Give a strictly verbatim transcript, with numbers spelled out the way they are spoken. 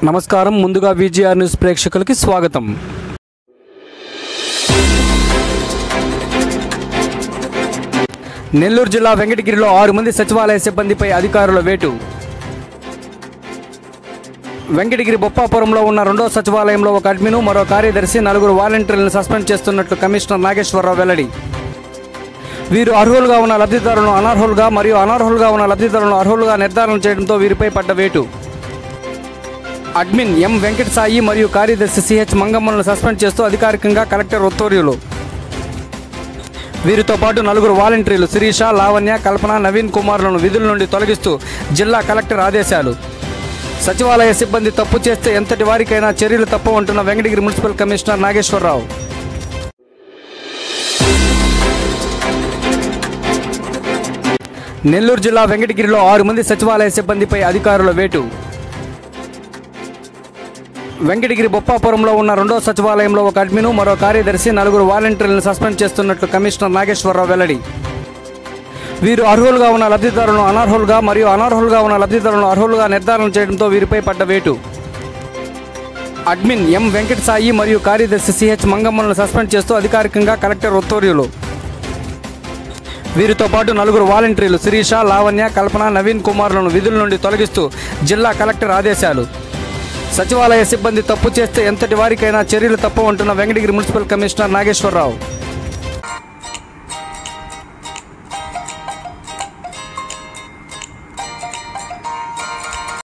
నమస్కారం. ముందుగా VGR news ప్రేక్షకులకి స్వాగతం. నెల్లూరు జిల్లా వెంకటగిరిలో ఆరు మంది సచివాలయ సిబ్బందిపై అధికారుల వేటు. వెంకటగిరి బొప్పాపురంలో ఉన్న రెండో సచివాలయంలో ఒక అడ్మిన్, మరో కార్యదర్శి, నలుగురు వాలంటీర్లను సస్పెండ్ చేస్తున్నట్లు కమిషనర్ నాగేశ్వరరావు వెల్లడి. వీరు అర్హులుగా ఉన్న లబ్ధిదారులను అనర్హులుగా మరియు అనర్హులుగా ఉన్న లబ్ధిదారులను అర్హులుగా నిర్ధారణ చేయడంతో వీరిపై పడ్డ వేటు. అడ్మిన్ ఎం వెంకట సాయి మరియు కార్యదర్శి సిహెచ్ మంగమ్మలను సస్పెండ్ చేస్తూ అధికారికంగా కలెక్టర్ ఉత్తర్వులు. వీరితో పాటు నలుగురు వాలంటీర్లు శిరీష, లావణ్య, కల్పన, నవీన్ కుమార్లను విధుల నుండి తొలగిస్తూ జిల్లా కలెక్టర్ ఆదేశాలు. సచివాలయ సిబ్బంది తప్పు చేస్తే ఎంతటి వారికైనా చర్యలు తప్పవంటున్న వెంకటగిరి మున్సిపల్ కమిషనర్ నాగేశ్వరరావు. నెల్లూరు జిల్లా వెంకటగిరిలో ఆరు మంది సచివాలయ సిబ్బందిపై అధికారుల వేటు. వెంకటగిరి బొప్పాపురంలో ఉన్న రెండో సచివాలయంలో ఒక అడ్మిన్, మరో కార్యదర్శి, నలుగురు వాలంటీర్లను సస్పెండ్ చేస్తున్నట్లు కమిషనర్ నాగేశ్వరరావు వెల్లడి. వీరు అర్హులుగా ఉన్న లబ్ధిదారులను అనర్హులుగా మరియు అనర్హులుగా ఉన్న లబ్ధిదారులను అర్హులుగా నిర్ధారణ చేయడంతో వీరిపై పడ్డ వేటు. అడ్మిన్ ఎం వెంకట సాయి మరియు కార్యదర్శి సిహెచ్ మంగమ్మలను సస్పెండ్ చేస్తూ అధికారికంగా కలెక్టర్ ఉత్తర్వులు. వీరితో పాటు నలుగురు వాలంటీర్లు శిరీష, లావణ్య, కల్పన, నవీన్ కుమార్లను విధుల నుండి తొలగిస్తూ జిల్లా కలెక్టర్ ఆదేశాలు. సచివాలయ సిబ్బంది తప్పు చేస్తే ఎంతటి వారికైనా చర్యలు తప్పవంటున్న వెంకటగిరి మున్సిపల్ కమిషనర్ నాగేశ్వరరావు.